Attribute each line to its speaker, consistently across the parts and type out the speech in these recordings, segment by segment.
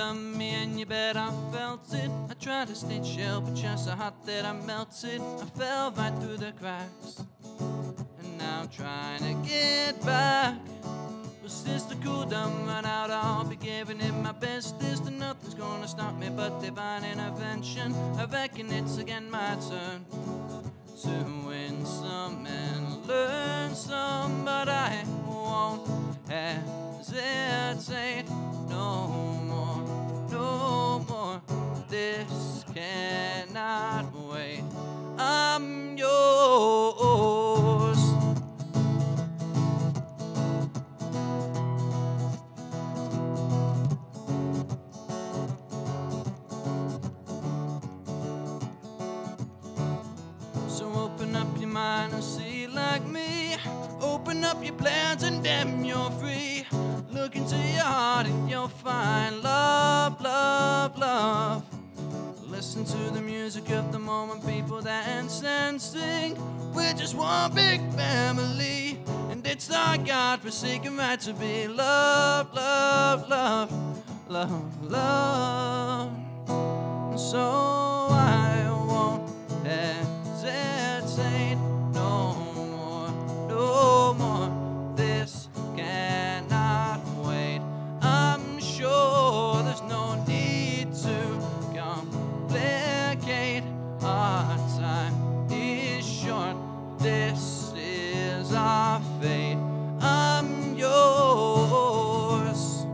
Speaker 1: love me, and you bet I felt it. I tried to stay chill, but you're so hot that I melted. I fell right through the cracks, and now I'm trying to get back. But since the cool done run out, I'll be giving it my bestest, and nothing's gonna stop me but divine intervention. I reckon it's again my turn to win some and learn some, but I won't hesitate no more, no more. This cannot wait. I'm yours. So open up your mind and see like me. Open up your plans and damn, you're free. Look into your heart and you'll find love, love, love. Listen to the music of the moment, people dance and sing. We're just one big family, and it's our God-forsaken right to be loved, love, love, love, love. And so I won't hesitate no more, no more. This cannot wait. I'm sure there's no need to complicate. Our time is short. This is our fate. I'm yours.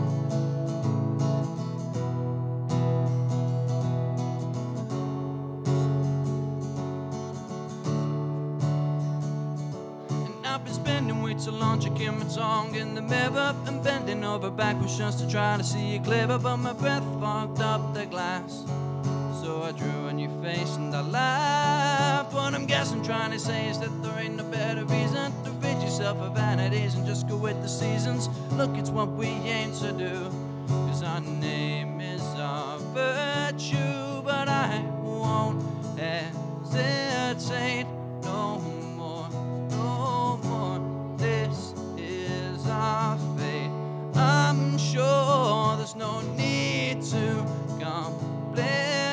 Speaker 1: I've been spending way too long checking my tongue in the mirror and bending over backwards just to try to see it clearer, but my breath fogged up the glass. So I drew a new face and I laughed. What I'm guessing trying to say is that there ain't no better reason to rid yourself of vanities and just go with the seasons. Look, it's what we aim to do, 'cause our name is our virtue. But I won't hesitate no more, no more. This is our fate. I'm sure there's no need to complicate.